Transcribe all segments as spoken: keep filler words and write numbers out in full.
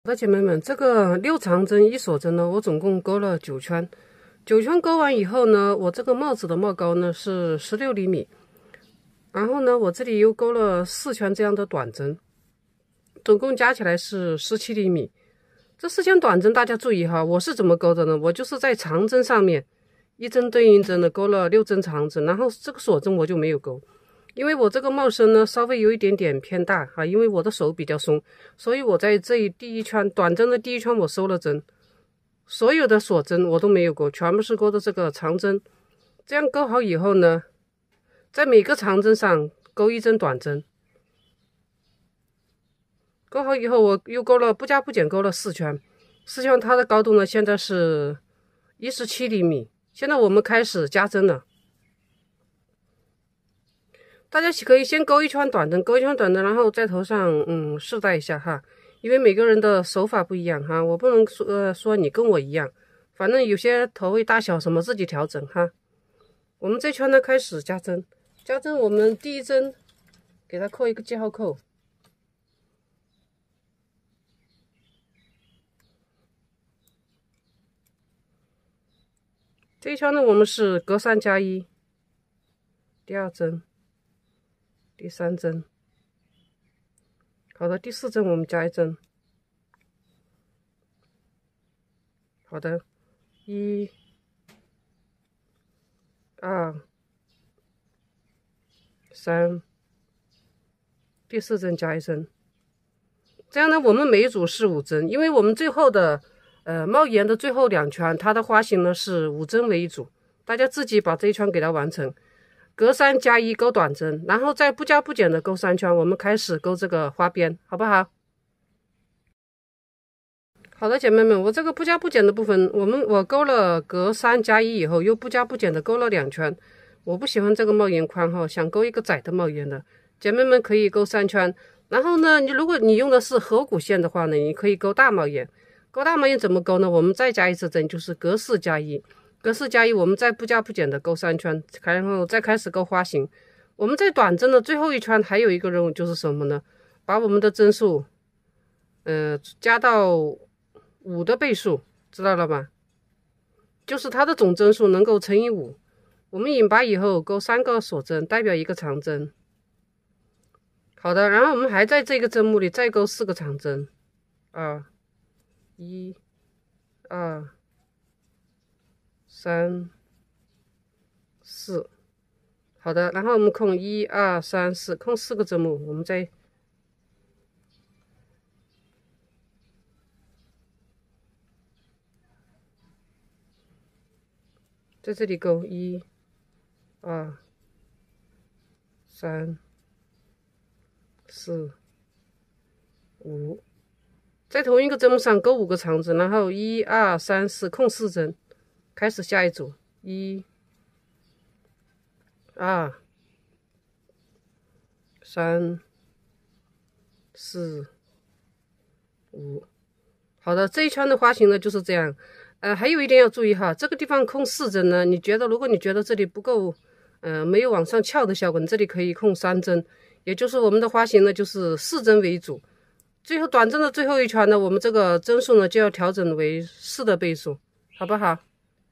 的姐妹们，这个六长针一锁针呢，我总共钩了九圈。九圈钩完以后呢，我这个帽子的帽高呢是十六厘米，然后呢，我这里又钩了四圈这样的短针，总共加起来是十七厘米。这四圈短针大家注意哈，我是怎么钩的呢？我就是在长针上面一针对应针的钩了六针长针，然后这个锁针我就没有钩。因为我这个帽身呢稍微有一点点偏大哈，因为我的手比较松，所以我在这一第一圈短针的第一圈我收了针，所有的锁针我都没有钩，全部是钩的这个长针。这样钩好以后呢，在每个长针上钩一针短针，钩好以后我又钩了不加不减钩了四圈，四圈它的高度呢现在是一十七厘米。现在我们开始加针了。大家可以先钩一圈短针，钩一圈短针，然后在头上嗯试戴一下哈，因为每个人的手法不一样哈，我不能说、呃、说你跟我一样，反正有些头位大小什么自己调整哈。我们这圈呢开始加针，加针我们第一针给它扣一个记号扣，这一圈呢我们是隔三加一，第二针。第三针，好的，第四针我们加一针，好的，一、二、三，第四针加一针，这样呢，我们每一组是五针，因为我们最后的呃帽檐的最后两圈，它的花型呢是五针为一组，大家自己把这一圈给它完成。隔三加一钩短针，然后再不加不减的钩三圈，我们开始钩这个花边，好不好？好的，姐妹们，我这个不加不减的部分，我们我钩了隔三加一以后，又不加不减的钩了两圈。我不喜欢这个帽檐宽哈，想钩一个窄的帽檐的，姐妹们可以钩三圈。然后呢，你如果你用的是合谷线的话呢，你可以钩大帽檐。钩大帽檐怎么钩呢？我们再加一次针，就是隔四加一。隔四加一，我们再不加不减的钩三圈，然后再开始钩花型。我们在短针的最后一圈还有一个任务，就是什么呢？把我们的针数，呃，加到五的倍数，知道了吧？就是它的总针数能够乘以五。我们引拔以后钩三个锁针，代表一个长针。好的，然后我们还在这个针目里再钩四个长针，二、一、二。三、四，好的，然后我们空一二三四，空四个针目，我们再在这里钩一、二、三、四、五，在同一个针目上钩五个长针，然后一二三四，空四针。开始下一组，一、二、三、四、五。好的，这一圈的花型呢就是这样。呃，还有一点要注意哈，这个地方空四针呢，你觉得如果你觉得这里不够，呃，没有往上翘的效果，你这里可以空三针，也就是我们的花型呢就是四针为主。最后短针的最后一圈呢，我们这个针数呢就要调整为四的倍数，好不好？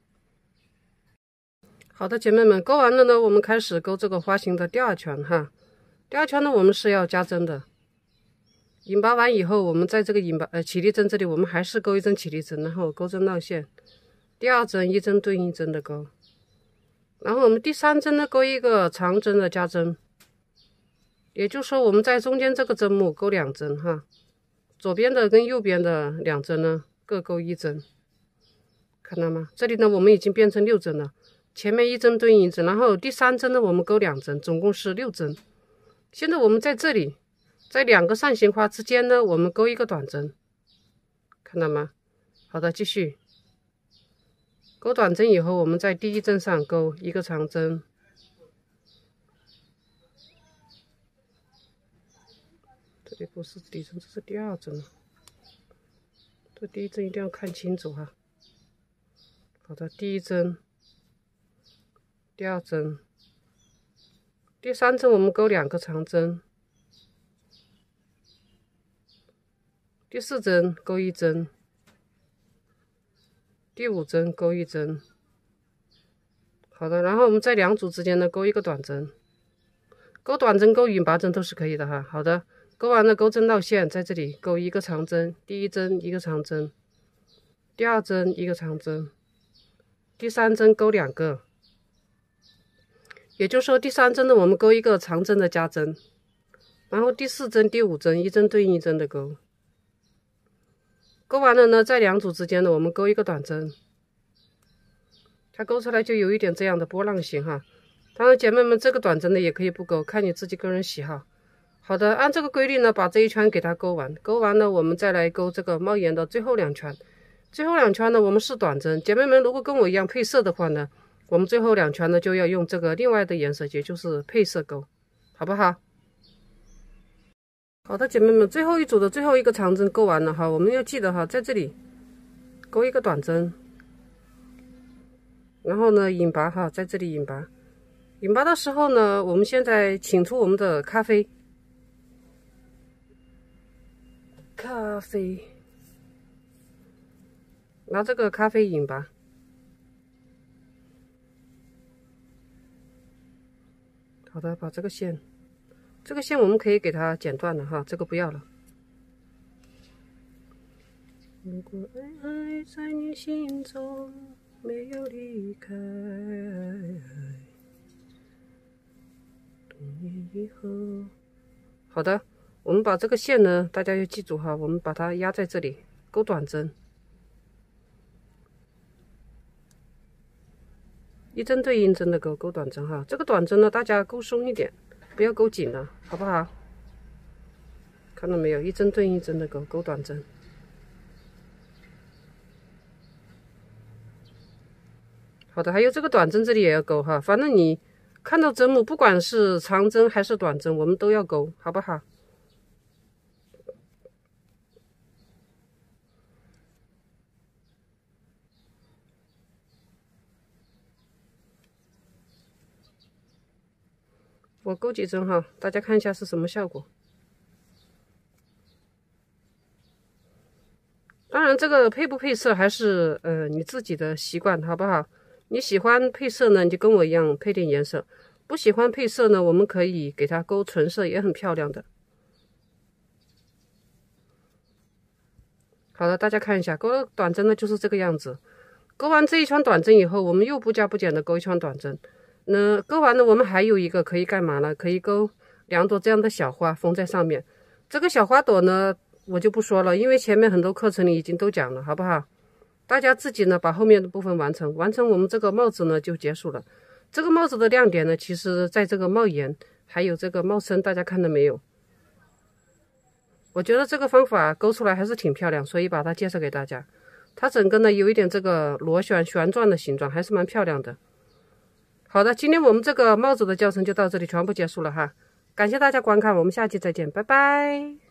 好的，姐妹们，钩完了呢，我们开始钩这个花型的第二圈哈。第二圈呢，我们是要加针的。引拔完以后，我们在这个引拔呃起立针这里，我们还是钩一针起立针，然后钩针绕线。第二针一针对应针的钩，然后我们第三针呢钩一个长针的加针。也就是说，我们在中间这个针目钩两针哈，左边的跟右边的两针呢各钩一针，看到吗？这里呢我们已经变成六针了。前面一针对应一针，然后第三针呢我们钩两针，总共是六针。现在我们在这里，在两个扇形花之间呢，我们钩一个短针，看到吗？好的，继续钩短针以后，我们在第一针上钩一个长针，这里不是第一针，这是第二针。这第一针一定要看清楚哈。好的，第一针。第二针，第三针我们钩两个长针， 第四针钩一针，第五针钩一针。好的，然后我们在两组之间呢钩一个短针，钩短针、钩引拔针都是可以的哈。好的，钩完了钩针绕线，在这里钩一个长针，第一针一个长针，第二针一个长针，第三针钩两个，也就是说第三针呢我们钩一个长针的加针，然后第四针、第五针一针对应一针的钩。钩完了呢，在两组之间呢我们钩一个短针。它钩出来就有一点这样的波浪形哈，当然姐妹们这个短针的也可以不钩，看你自己个人喜好。好的，按这个规律呢，把这一圈给它钩完，钩完了我们再来钩这个帽檐的最后两圈。最后两圈呢，我们是短针。姐妹们如果跟我一样配色的话呢，我们最后两圈呢就要用这个另外的颜色，也就是配色钩，好不好？好的，姐妹们，最后一组的最后一个长针钩完了哈，我们要记得哈，在这里钩一个短针。然后呢，引拔哈，在这里引拔，引拔的时候呢，我们现在请出我们的咖啡，咖啡，拿这个咖啡引拔，好的，把这个线，这个线我们可以给它剪断了哈，这个不要了。如果爱还在你心中。没有离开，多年以后。好的，我们把这个线呢，大家要记住哈，我们把它压在这里，钩短针，一针对应针的钩，钩短针哈。这个短针呢，大家钩松一点，不要钩紧了，好不好？看到没有，一针对应针的钩，钩短针。好的，还有这个短针这里也要钩哈，反正你看到针目，不管是长针还是短针，我们都要钩，好不好？我钩几针哈，大家看一下是什么效果。当然，这个配不配色还是呃你自己的习惯，好不好？你喜欢配色呢，你就跟我一样配点颜色；不喜欢配色呢，我们可以给它钩纯色，也很漂亮的。好的，大家看一下，钩短针呢就是这个样子。钩完这一圈短针以后，我们又不加不减的钩一圈短针。那钩完了，我们还有一个可以干嘛呢？可以钩两朵这样的小花封在上面。这个小花朵呢，我就不说了，因为前面很多课程里已经都讲了，好不好？大家自己呢把后面的部分完成，完成我们这个帽子呢就结束了。这个帽子的亮点呢，其实在这个帽檐还有这个帽身，大家看到没有？我觉得这个方法钩出来还是挺漂亮，所以把它介绍给大家。它整个呢有一点这个螺旋旋转的形状，还是蛮漂亮的。好的，今天我们这个帽子的教程就到这里全部结束了哈，感谢大家观看，我们下期再见，拜拜。